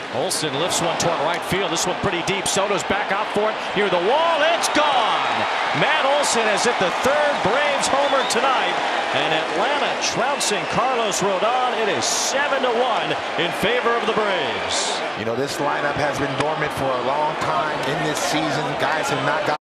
Olsen lifts one toward right field. This one pretty deep. Soto's back out for it. Near the wall. It's gone. Matt Olsen has hit the third Braves homer tonight. And Atlanta trouncing Carlos Rodon. It is 7-1 in favor of the Braves. You know, this lineup has been dormant for a long time in this season. Guys have not got